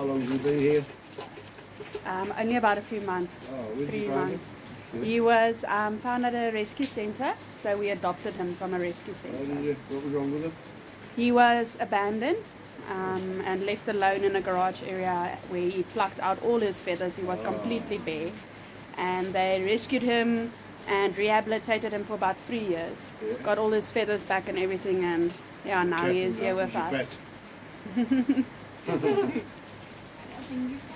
How long has he been here? Only about a few months. Oh, where did 3 you find months. him? He was found at a rescue centre, so we adopted him from a rescue Oh, centre. did you? What was wrong with him? He was abandoned and left alone in a garage area where he plucked out all his feathers. He was completely bare. And they rescued him and rehabilitated him for about 3 years. Yeah. Got all his feathers back and everything, and yeah, now he is here with us. Pet.